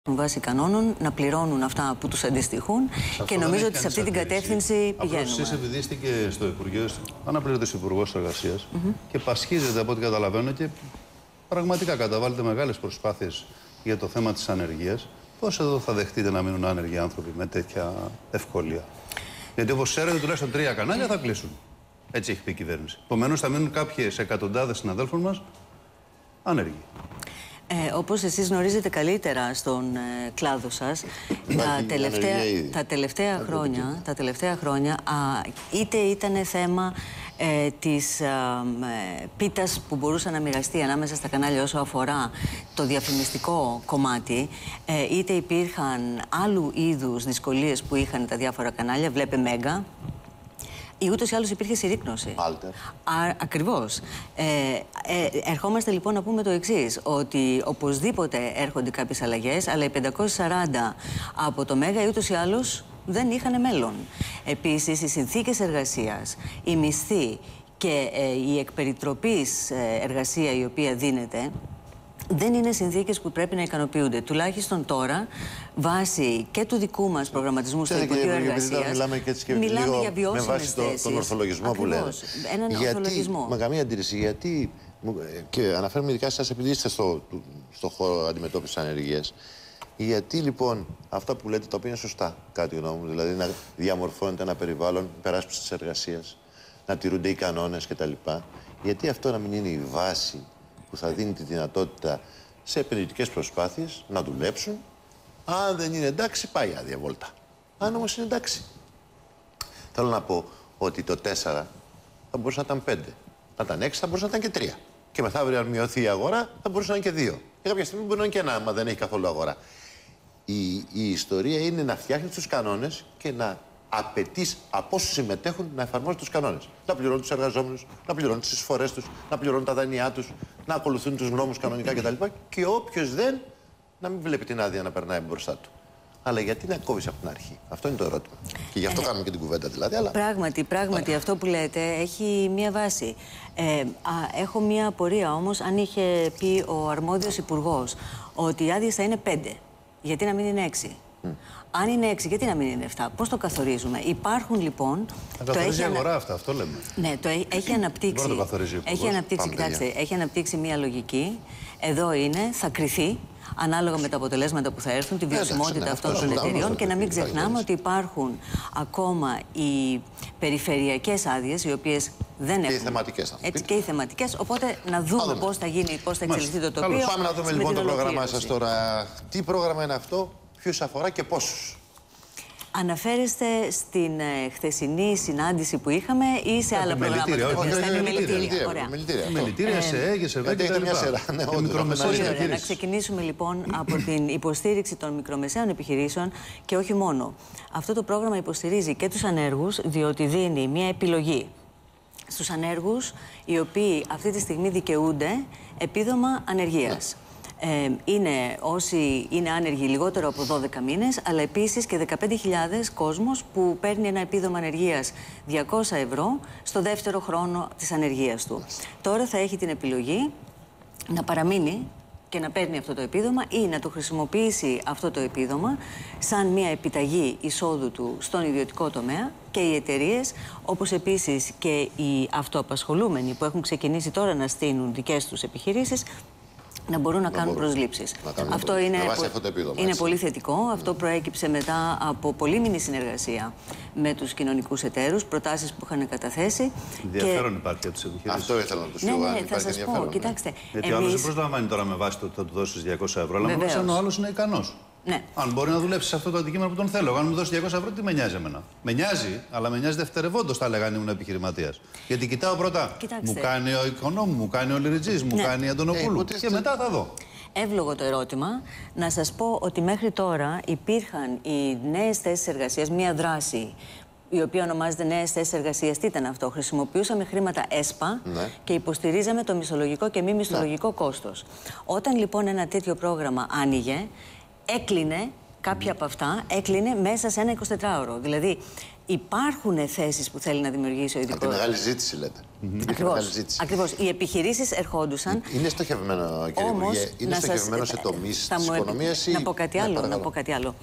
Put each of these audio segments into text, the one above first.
βάσει κανόνων να πληρώνουν αυτά που τους αντιστοιχούν και νομίζω ότι σε αυτή την κατεύθυνση πηγαίνουμε. Εσείς επειδή είστε και στο Υπουργείο, αναπληρωτής Υπουργός Εργασίας και πασχίζετε από ό,τι καταλαβαίνω και πραγματικά καταβάλλετε μεγάλες προσπάθειες για το θέμα της ανεργίας, πώς εδώ θα δεχτείτε να μείνουν άνεργοι άνθρωποι με τέτοια ευκολία? Γιατί όπως ξέρετε, τουλάχιστον 3 κανάλια θα κλείσουν. Έτσι έχει πει η κυβέρνηση. Επομένως, θα μείνουν κάποιες εκατοντάδες συναδέλφων μας άνεργοι. Όπως εσείς γνωρίζετε καλύτερα στον κλάδο σας, τα τελευταία χρόνια είτε ήταν θέμα της πίτας που μπορούσε να μοιραστεί ανάμεσα στα κανάλια όσο αφορά το διαφημιστικό κομμάτι, είτε υπήρχαν άλλου είδους δυσκολίες που είχαν τα διάφορα κανάλια, βλέπε Μέγκα, ή ούτως ή άλλως υπήρχε συρρίκνωση. Ακριβώς. Ερχόμαστε λοιπόν να πούμε το εξής, ότι οπωσδήποτε έρχονται κάποιες αλλαγές, αλλά οι 540 από το Μέγα ή ούτως ή άλλως δεν είχαν μέλλον. Επίσης, οι συνθήκες εργασίας, η μισθή και η εκπεριτροπής εργασία η οποία δίνεται, δεν είναι συνθήκες που πρέπει να ικανοποιούνται. Τουλάχιστον τώρα, βάσει και του δικού μας προγραμματισμού στο Υπουργείο Εργασίας, μιλάμε για βιώσιμες θέσεις. Τον ορθολογισμό που λέμε. Έναν ορθολογισμό. Μα καμία αντίρρηση. Γιατί, και αναφέρομαι ειδικά σε εσάς επειδή είστε στο χώρο αντιμετώπισης ανεργίας, γιατί λοιπόν αυτά που λέτε, τα οποία είναι σωστά, κάτι γνώμη μου, δηλαδή να διαμορφώνεται ένα περιβάλλον υπεράσπισης της εργασίας, να τηρούνται οι κανόνες κτλ. Γιατί αυτό να μην είναι η βάση που θα δίνει τη δυνατότητα σε επενδυτικές προσπάθειες να δουλέψουν? Αν δεν είναι εντάξει, πάει άδεια βόλτα. Αν όμως είναι εντάξει. Θέλω να πω ότι το 4 θα μπορούσε να ήταν 5. Να ήταν 6, θα μπορούσε να ήταν και 3. Και μεθαύριο, αν μειωθεί η αγορά, θα μπορούσε να είναι και 2. Και κάποια στιγμή μπορεί να είναι και 1, άμα δεν έχει καθόλου αγορά. Η ιστορία είναι να φτιάχνει τους κανόνες και να απαιτείς από όσους συμμετέχουν να εφαρμόζουν τους κανόνες. Να πληρώνουν τους εργαζόμενους, να πληρώνουν τις εισφορές τους, να πληρώνουν τα δάνειά τους, να ακολουθούν τους νόμους κανονικά κτλ. Και όποιος δεν, να μην βλέπει την άδεια να περνάει μπροστά του. Αλλά γιατί να κόβεις από την αρχή? Αυτό είναι το ερώτημα. Και γι' αυτό κάνουμε και την κουβέντα δηλαδή. Αλλά... Πράγματι, αυτό που λέτε έχει μία βάση. Έχω μία απορία όμως, αν είχε πει ο αρμόδιος υπουργός ότι οι άδειες θα είναι 5, γιατί να μην είναι 6? Αν είναι 6, γιατί να μην είναι 7? Πώς το καθορίζουμε? Υπάρχουν λοιπόν. Το καθορίζει η αγορά αυτό λέμε. Ναι, το έχει αναπτύξει. Έχει αναπτύξει μία λογική. Εδώ είναι, θα κριθεί ανάλογα με τα αποτελέσματα που θα έρθουν, τη βιωσιμότητα αυτών των εταιριών και να μην ξεχνάμε ότι υπάρχουν ακόμα οι περιφερειακές άδειες, οι οποίες δεν έχουν. Και οι θεματικές. Έτσι, και οι θεματικές. Οπότε να δούμε πώς θα γίνει, πώς θα εξελιχθεί το τοπίο. Πάμε να δούμε λοιπόν το πρόγραμμά σας τώρα. Τι πρόγραμμα είναι αυτό, ποιους αφορά και πόσους? Αναφέρεστε στην χθεσινή συνάντηση που είχαμε ή σε άλλα προγράμματα? Μελιτήρια, σε μια σειρά. Πολύ ωραία. Να ξεκινήσουμε λοιπόν από την υποστήριξη των μικρομεσαίων επιχειρήσεων και όχι μόνο. Αυτό το πρόγραμμα υποστηρίζει και τους ανέργους, διότι δίνει μια επιλογή στους ανέργους οι οποίοι αυτή τη στιγμή δικαιούνται επίδομα ανεργίας. Είναι όσοι είναι άνεργοι λιγότερο από 12 μήνες, αλλά επίσης και 15.000 κόσμος που παίρνει ένα επίδομα ανεργίας 200 ευρώ στο δεύτερο χρόνο της ανεργίας του. Τώρα θα έχει την επιλογή να παραμείνει και να παίρνει αυτό το επίδομα ή να το χρησιμοποιήσει αυτό το επίδομα σαν μια επιταγή εισόδου του στον ιδιωτικό τομέα, και οι εταιρείες, όπως επίσης και οι αυτοαπασχολούμενοι που έχουν ξεκινήσει τώρα να στείλουν δικές τους επιχειρήσεις, να μπορούν να κάνουν προσλήψεις. Αυτό είναι πολύ θετικό. Αυτό προέκυψε μετά από πολύμηνη συνεργασία με τους κοινωνικούς εταίρους, προτάσεις που είχαν καταθέσει. Ενδιαφέρον υπάρχει από τις επιχειρήσεις. Αυτό ήθελα να τους πω. Ναι, θα σας πω. Κοιτάξτε. Γιατί ο άλλος δεν προσλαμβάνει τώρα με βάση το ότι θα του δώσεις 200 ευρώ, αλλά με βάση αν ο άλλος είναι ικανός. Ναι. Αν μπορεί να δουλέψει σε αυτό το αντικείμενο που τον θέλω. Αν μου δώσει 200 ευρώ, τι με νοιάζει εμένα? Με νοιάζει, αλλά με νοιάζει δευτερευόντως, θα έλεγα αν ήμουν επιχειρηματίας. Γιατί κοιτάω πρώτα. Μου κάνει ο Οικονόμου, μου κάνει ο Λιριτζής, μου κάνει η Αντωνοπούλου. Και μετά θα δω. Εύλογο το ερώτημα. Να σας πω ότι μέχρι τώρα υπήρχαν οι νέες θέσεις εργασίας, μία δράση η οποία ονομάζεται Νέες Θέσεις Εργασίας. Τι ήταν αυτό? Χρησιμοποιούσαμε χρήματα ΕΣΠΑ και υποστηρίζαμε το μισθολογικό και μη μισθολογικό κόστος. Όταν λοιπόν ένα τέτοιο πρόγραμμα άνοιγε, έκλεινε, κάποια από αυτά έκλεινε μέσα σε ένα 24ωρο. Δηλαδή, Υπάρχουν θέσεις που θέλει να δημιουργήσει ο ειδικός. Από τη μεγάλη ζήτηση, λέτε. Ακριβώς. Οι επιχειρήσεις ερχόντουσαν. Είναι στοχευμένο, κύριε Υπουργέ, είναι στοχευμένο σε τομείς της οικονομίας ή... Να πω κάτι άλλο.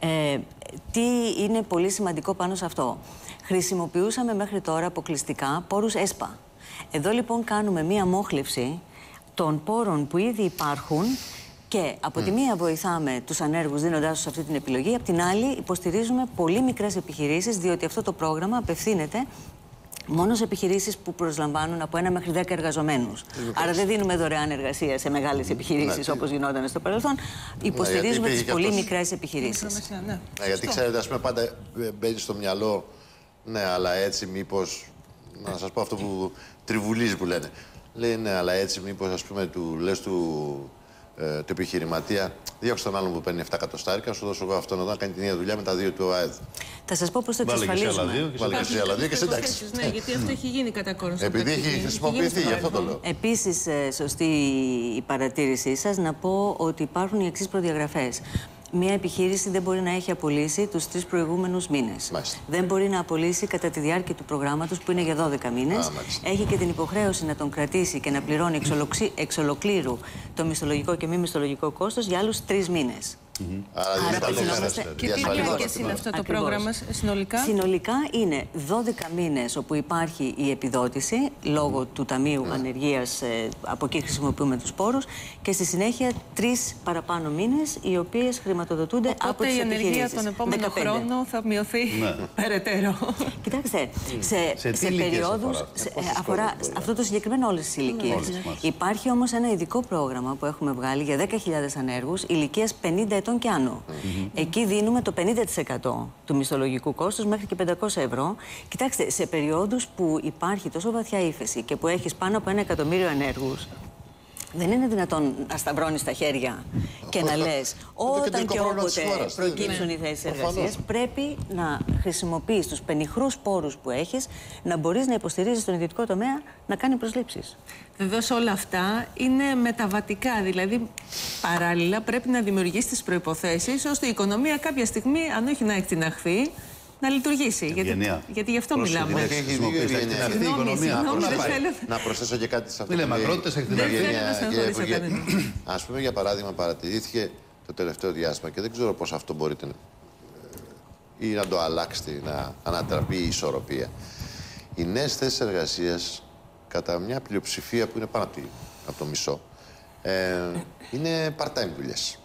Τι είναι πολύ σημαντικό πάνω σε αυτό. Χρησιμοποιούσαμε μέχρι τώρα αποκλειστικά πόρους ΕΣΠΑ. Εδώ λοιπόν κάνουμε μία μόχλευση των πόρων που ήδη υπάρχουν και από τη μία βοηθάμε τους ανέργους δίνοντάς τους αυτή την επιλογή, από την άλλη υποστηρίζουμε πολύ μικρές επιχειρήσεις, διότι αυτό το πρόγραμμα απευθύνεται μόνο σε επιχειρήσεις που προσλαμβάνουν από 1 μέχρι 10 εργαζομένους. Άρα δεν δίνουμε δωρεάν εργασία σε μεγάλες επιχειρήσεις όπως γινόταν στο παρελθόν. Υποστηρίζουμε τις πολύ μικρές επιχειρήσεις. Γιατί ξέρετε, ας πούμε, πάντα μπαίνει στο μυαλό, ναι, αλλά έτσι μήπως. Να σας πω αυτό που τριβουλίζει που λένε. Λέει, ναι, αλλά έτσι μήπως, ας πούμε, λες του επιχειρηματία, διώξε τον άλλον που παίρνει 7 εκατοστάρικα, σου δώσω εγώ αυτόν εδώ να κάνει την ίδια δουλειά με τα 2 του ΑΕΔ. Θα σας πω πώς το εξασφαλίζουμε. Βάλε και εσύ άλλα 2 και σε εντάξει. Ναι, γιατί αυτό έχει γίνει κατά κόρον. Επειδή έχει χρησιμοποιηθεί, γι' αυτό το λέω. Επίσης, σωστή η παρατήρησή σας, να πω ότι υπάρχουν οι εξής προδιαγραφές. Μία επιχείρηση δεν μπορεί να έχει απολύσει τους 3 προηγούμενους μήνες. Δεν μπορεί να απολύσει κατά τη διάρκεια του προγράμματος, που είναι για 12 μήνες. Έχει και την υποχρέωση να τον κρατήσει και να πληρώνει εξ ολοκλήρου το μισθολογικό και μη μισθολογικό κόστος για άλλους 3 μήνες. Άρα απευθυνόμαστε. Και τι διάρκεια είναι αυτό το πρόγραμμα συνολικά? Συνολικά είναι 12 μήνες όπου υπάρχει η επιδότηση λόγω του Ταμείου Ανεργίας, από εκεί χρησιμοποιούμε τους πόρους, και στη συνέχεια 3 παραπάνω μήνες οι οποίες χρηματοδοτούνται από τις επιχειρήσεις. Οπότε η ανεργία τον επόμενο χρόνο θα μειωθεί περαιτέρω. Κοιτάξτε, σε περιόδους αφορά αυτό το συγκεκριμένο όλες τις ηλικίες. Υπάρχει όμως ένα ειδικό πρόγραμμα που έχουμε βγάλει για 10.000 ανέργους ηλικίας 50 ετών και άνω. Εκεί δίνουμε το 50% του μισθολογικού κόστους μέχρι και 500 ευρώ. Κοιτάξτε, σε περιόδους που υπάρχει τόσο βαθιά ύφεση και που έχεις πάνω από 1 εκατομμύριο ανέργους, δεν είναι δυνατόν να σταυρώνεις τα χέρια και να λες όταν και όποτε προκύψουν οι θέσεις εργασίας, πρέπει να χρησιμοποιείς τους πενιχρούς πόρους που έχεις, να μπορείς να υποστηρίζεις τον ιδιωτικό τομέα να κάνει προσλήψεις. Βεβαίως όλα αυτά είναι μεταβατικά, δηλαδή παράλληλα πρέπει να δημιουργήσει τις προϋποθέσεις ώστε η οικονομία κάποια στιγμή, αν όχι να εκτιναχθεί, να λειτουργήσει. Γιατί γι' αυτό μιλάμε. Να προσθέσω και κάτι σε αυτό. Μιλάμε μακρότητες εκτιναχθεί. Ας πούμε, για παράδειγμα, παρατηρήθηκε το τελευταίο διάστημα και δεν ξέρω πώς αυτό μπορείτε ή να το αλλάξετε, να ανατραπεί η ισορροπία. Οι νέες θέσεις εργασίας, κατά μια πλειοψηφία που είναι πάνω από το μισό, είναι part-time δουλειές.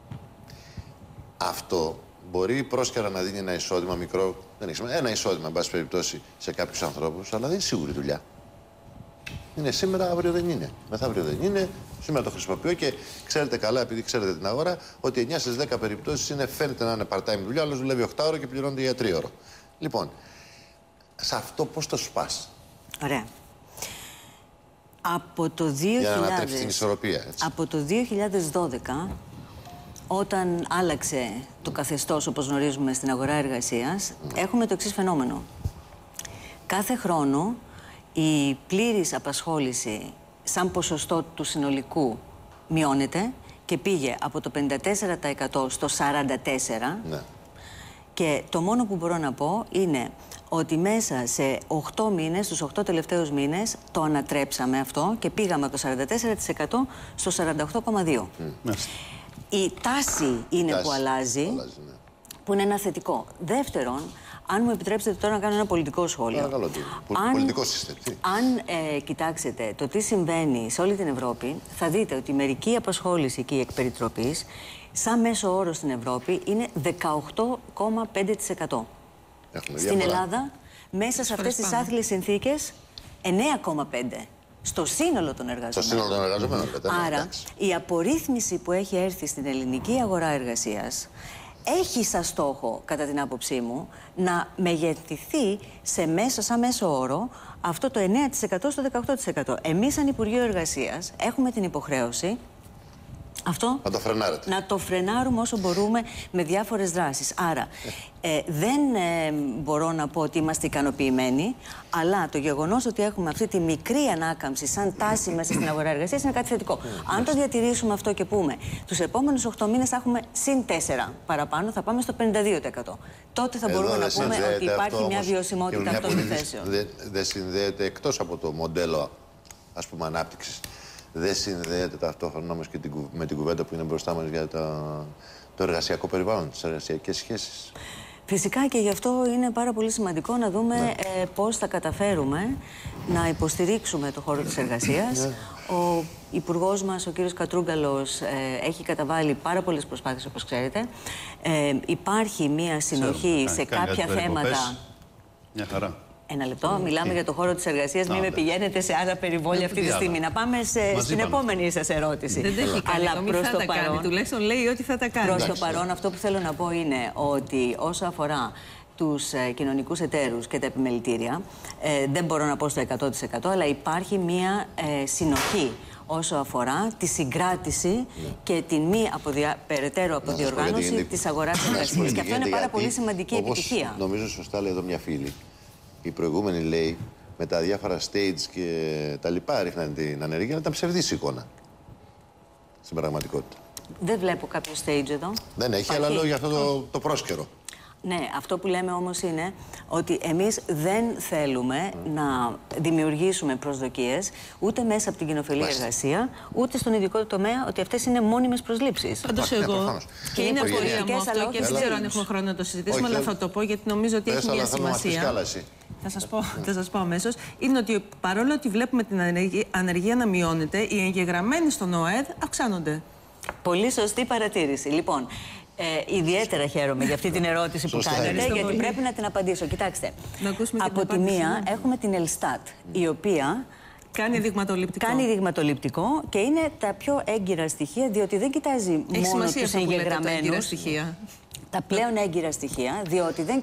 Αυτό μπορεί πρόσκαιρα να δίνει ένα εισόδημα μικρό, δεν έχει σημασία, ένα εισόδημα, εν πάση περιπτώσει, σε κάποιους ανθρώπους, αλλά δεν είναι σίγουρη δουλειά. Είναι σήμερα, αύριο δεν είναι. Μεθαύριο δεν είναι. Σήμερα το χρησιμοποιώ και ξέρετε καλά, επειδή ξέρετε την αγορά, ότι 9 στις 10 περιπτώσεις φαίνεται να είναι part-time δουλειά, άλλος δουλεύει 8 ώρες και πληρώνεται για 3 ώρες. Λοιπόν, σε αυτό πώς το σπάς? Ωραία. Από το 2012, όταν άλλαξε το καθεστώς, όπως γνωρίζουμε, στην αγορά εργασίας, έχουμε το εξής φαινόμενο. Κάθε χρόνο η πλήρης απασχόληση σαν ποσοστό του συνολικού μειώνεται και πήγε από το 54% στο 44%. Ναι. Και το μόνο που μπορώ να πω είναι ότι μέσα σε 8 μήνες, στους 8 τελευταίους μήνες, το ανατρέψαμε αυτό και πήγαμε από το 44% στο 48,2%. Η τάση είναι που αλλάζει, που είναι ένα θετικό. Δεύτερον, αν μου επιτρέψετε τώρα να κάνω ένα πολιτικό σχόλιο. Παρακαλώ, πολιτικό σύστημα. Αν κοιτάξετε το τι συμβαίνει σε όλη την Ευρώπη, θα δείτε ότι η μερική απασχόληση και η εκπεριτροπής, σαν μέσο όρο στην Ευρώπη, είναι 18,5%. Στην Ελλάδα, μέσα σε αυτές τις άθλιες συνθήκες, 9,5%. Στο σύνολο των εργαζομένων. Στο σύνολο των εργαζομένων. Άρα, η απορρίθμιση που έχει έρθει στην ελληνική αγορά εργασίας έχει σαν στόχο, κατά την άποψή μου, να μεγεθυνθεί σαν μέσο όρο αυτό το 9% στο 18%. Εμείς, σαν Υπουργείο Εργασίας, έχουμε την υποχρέωση Αυτό να το φρενάρετε. Να το φρενάρουμε όσο μπορούμε με διάφορες δράσεις. Άρα, δεν μπορώ να πω ότι είμαστε ικανοποιημένοι, αλλά το γεγονός ότι έχουμε αυτή τη μικρή ανάκαμψη σαν τάση μέσα στην αγορά εργασίας είναι κάτι θετικό. Αν το διατηρήσουμε αυτό και πούμε, τους επόμενους 8 μήνες θα έχουμε συν 4 παραπάνω, θα πάμε στο 52%. Τότε θα μπορούμε να πούμε ότι υπάρχει μια βιωσιμότητα αυτών των θέσεων. Δεν συνδέεται, εκτός από το μοντέλο, ας πούμε, ανάπτυξης, δεν συνδέεται ταυτόχρονα όμως και με την κουβέντα που είναι μπροστά μας για το εργασιακό περιβάλλον, τις εργασιακές σχέσεις. Φυσικά και γι' αυτό είναι πάρα πολύ σημαντικό να δούμε πώς θα καταφέρουμε να υποστηρίξουμε το χώρο της εργασίας. Ο Υπουργός μας, ο κύριος Κατρούγκαλος, έχει καταβάλει πάρα πολλές προσπάθειες, όπως ξέρετε. Υπάρχει μία συνοχή σε κάποια θέματα. Μια χαρά. Ένα λεπτό, μιλάμε για το χώρο της εργασίας, μην με πηγαίνετε σε άλλα περιβόλια αυτή τη στιγμή. Να πάμε στην επόμενη σας ερώτηση. Δεν το έχει κάνει, αλλά προς το παρόν, τουλάχιστον λέει ότι θα τα κάνει. Προς το παρόν, αυτό που θέλω να πω είναι ότι όσο αφορά τους κοινωνικούς εταίρους και τα επιμελητήρια, δεν μπορώ να πω στο 100%, αλλά υπάρχει μία συνοχή όσο αφορά τη συγκράτηση και την μη περαιτέρω αποδιοργάνωση της αγοράς εργασίας. Και αυτό είναι πάρα πολύ σημαντική επιτυχία. Νομίζω σωστά λέει εδώ μια φίλη. Η προηγούμενη λέει με τα διάφορα stage και τα λοιπά ρίχναν την ανεργία, αλλά ήταν ψευδής εικόνα στην πραγματικότητα. Δεν βλέπω κάποιο stage εδώ. Δεν έχει, αλλά λέω για αυτό το πρόσκαιρο. Ναι, αυτό που λέμε όμως είναι ότι εμείς δεν θέλουμε να δημιουργήσουμε προσδοκίες ούτε μέσα από την κοινοφελή εργασία, ούτε στον ειδικό τομέα, ότι αυτές είναι μόνιμες προσλήψεις. Πάντως εγώ, και είναι απορία μου αυτό και δεν ξέρω αν έχουμε χρόνο να το συζητήσουμε, αλλά θα το πω γιατί νομίζω ότι έχει μια σημασία. Θα σας πω αμέσως. Είναι ότι παρόλο ότι βλέπουμε την ανεργία να μειώνεται, οι εγγεγραμμένοι στον ΟΑΕΔ αυξάνονται. Πολύ σωστή παρατήρηση. Λοιπόν, ιδιαίτερα χαίρομαι για αυτή την ερώτηση που κάνετε, γιατί πρέπει να την απαντήσω. Κοιτάξτε, από τη μία έχουμε την Ελστάτ, η οποία κάνει δειγματοληπτικό και είναι τα πιο έγκυρα στοιχεία, διότι δεν κοιτάζει μόνο τους εγγεγραμμένους. Τα πλέον έγκυρα στοιχεία, διότι δεν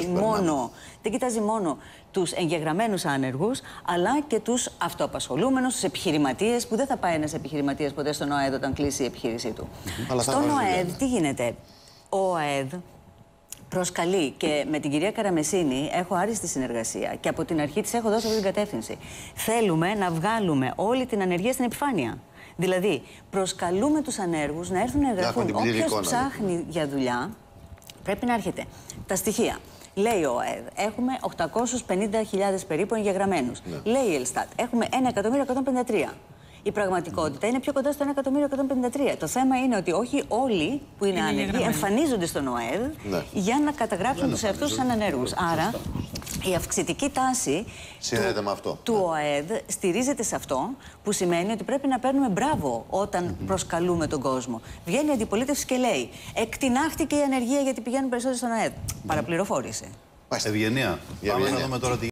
κοιτάζει μόνο τους εγγεγραμμένους άνεργους, αλλά και τους αυτοαπασχολούμενους, τους επιχειρηματίες, που δεν θα πάει ένας επιχειρηματίας ποτέ στον ΟΑΕΔ όταν κλείσει η επιχείρησή του. Στον ΟΑΕΔ τι γίνεται? Ο ΟΑΕΔ προσκαλεί, και με την κυρία Καραμεσίνη έχω άριστη συνεργασία και από την αρχή της έχω δώσει αυτή την κατεύθυνση. Θέλουμε να βγάλουμε όλη την ανεργία στην επιφάνεια. Δηλαδή, προσκαλούμε τους ανέργους να έρθουν να εγγραφούν. Όποιος ψάχνει για δουλειά πρέπει να έρχεται. Τα στοιχεία. Λέει ο ΟΑΕΔ, έχουμε 850.000 περίπου εγγεγραμμένους. Λέει η Ελστάτ, έχουμε 1.153.000. Η πραγματικότητα είναι πιο κοντά στο 1.153.000. Το θέμα είναι ότι όχι όλοι που είναι άνεργοι εμφανίζονται στον ΟΑΕΔ για να καταγράψουν τους εαυτούς τους σαν ανέργους. Άρα, η αυξητική τάση του ΟΑΕΔ στηρίζεται σε αυτό, που σημαίνει ότι πρέπει να παίρνουμε μπράβο όταν προσκαλούμε τον κόσμο. Βγαίνει η αντιπολίτευση και λέει, εκτινάχτηκε η ανεργία γιατί πηγαίνουν περισσότεροι στον ΟΑΕΔ. Παραπληροφόρηση. Ευγενία. Πάμε να δούμε τώρα τι